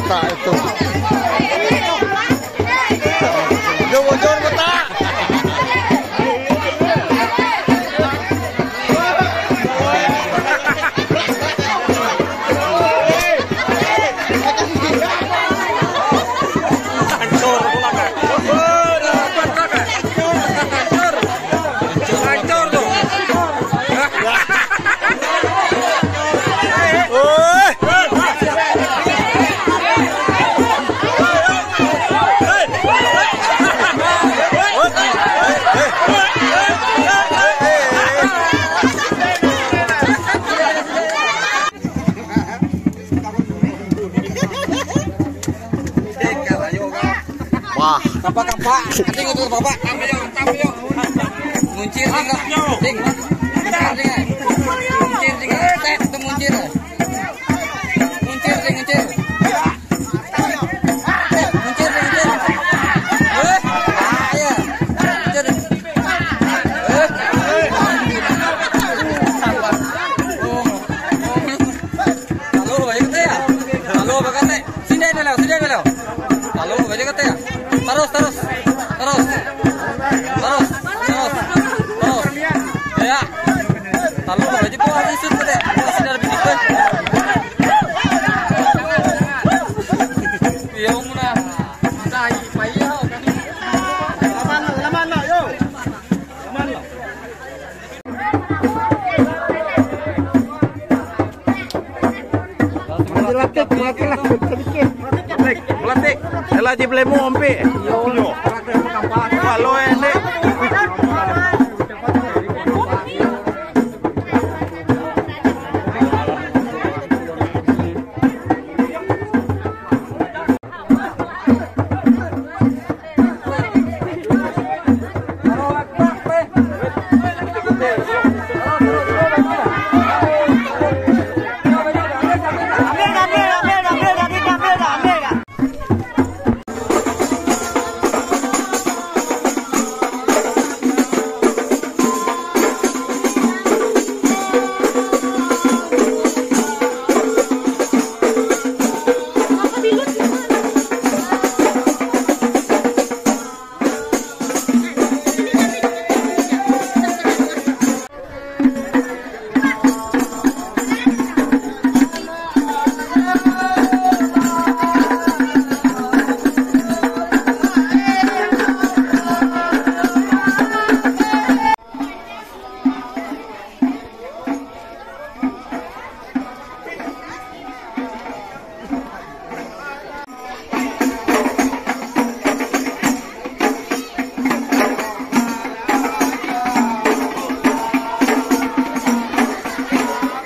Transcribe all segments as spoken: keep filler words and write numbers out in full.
kotak itu. Yo bocor kotak. Wah, Kapak-kapak, nanti ngutul bapak. Tampil yuk, tampil yuk. Muncir tinggal, ting. Muncir tinggal, muncir tinggal. Tek, itu muncir. Muncir, ting, muncir. Muncir, ting, muncir. Eh, ayo. Muncir. Eh. Lalu, balik kata ya. Lalu, balik kata. Sini aja leo, sini aja leo. Lalu, balik kata ya. Terus, terus, terus, terus, terus, terus, ya. Lalu baju pun habis itu deh, masih ada lebih dikit. Iya, muna. Dah, payah. laman, laman lah, yo. Laman lah. Melatih, melatih lah, sedikit. Melatih, melatih. Elah di belemu ompi. Yo. Kalau ini.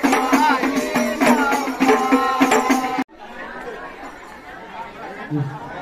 Hmm.